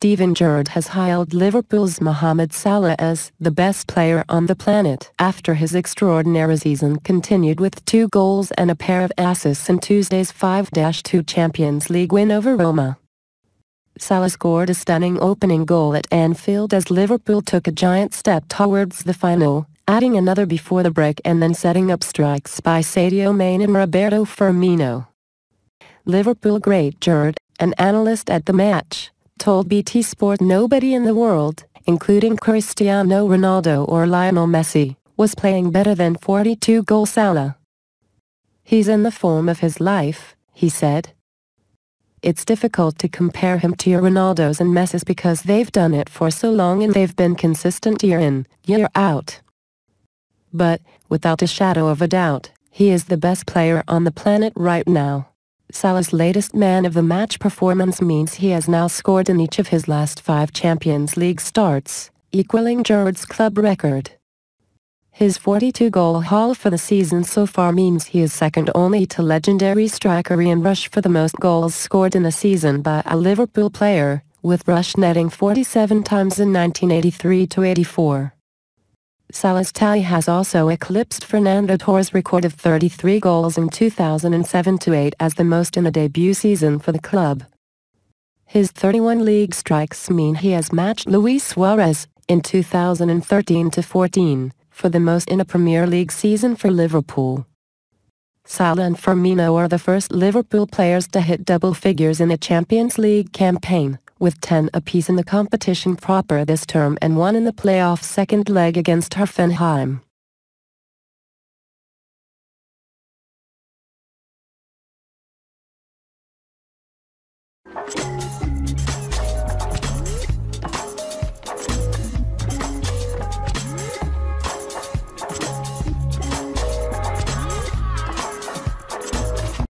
Steven Gerrard has hailed Liverpool's Mohamed Salah as the best player on the planet after his extraordinary season continued with 2 goals and a pair of assists in Tuesday's 5-2 Champions League win over Roma. Salah scored a stunning opening goal at Anfield as Liverpool took a giant step towards the final, adding another before the break and then setting up strikes by Sadio Mane and Roberto Firmino. Liverpool great Gerrard, an analyst at the match, told BT Sport nobody in the world, including Cristiano Ronaldo or Lionel Messi, was playing better than 42-goal Salah. "He's in the form of his life," he said. "It's difficult to compare him to your Ronaldos and Messis because they've done it for so long and they've been consistent year in, year out. But, without a shadow of a doubt, he is the best player on the planet right now." Salah's latest man-of-the-match performance means he has now scored in each of his last 5 Champions League starts, equaling Gerrard's club record. His 42-goal haul for the season so far means he is second only to legendary striker Ian Rush for the most goals scored in a season by a Liverpool player, with Rush netting 47 times in 1983-84. Salah's tally has also eclipsed Fernando Torres' record of 33 goals in 2007-08 as the most in a debut season for the club. His 31 league strikes mean he has matched Luis Suarez, in 2013-14, for the most in a Premier League season for Liverpool. Salah and Firmino are the first Liverpool players to hit double figures in a Champions League campaign, with 10 apiece in the competition proper this term and 1 in the playoff second leg against Hoffenheim.